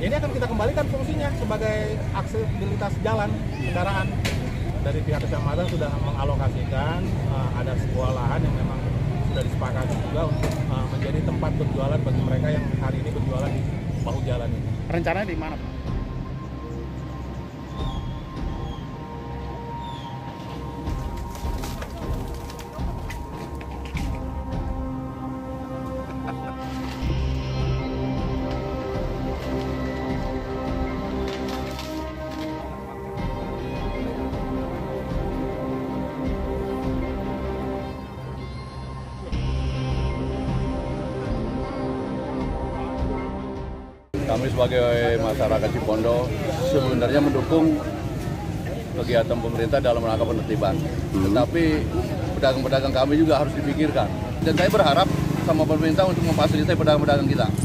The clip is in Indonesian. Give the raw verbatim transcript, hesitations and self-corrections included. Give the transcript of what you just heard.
Ini akan kita kembalikan fungsinya sebagai aksesibilitas jalan kendaraan. Dari pihak kecamatan sudah mengalokasikan uh, ada sebuah lahan yang memang sudah disepakati juga untuk uh, menjadi tempat berjualan bagi mereka yang hari ini berjualan di bahu jalan ini. Rencananya di mana, Pak? Kami sebagai masyarakat Cipondo sebenarnya mendukung kegiatan pemerintah dalam rangka penertiban. Hmm. Tetapi pedagang-pedagang kami juga harus dipikirkan. Dan saya berharap sama pemerintah untuk memfasilitasi pedagang-pedagang kita.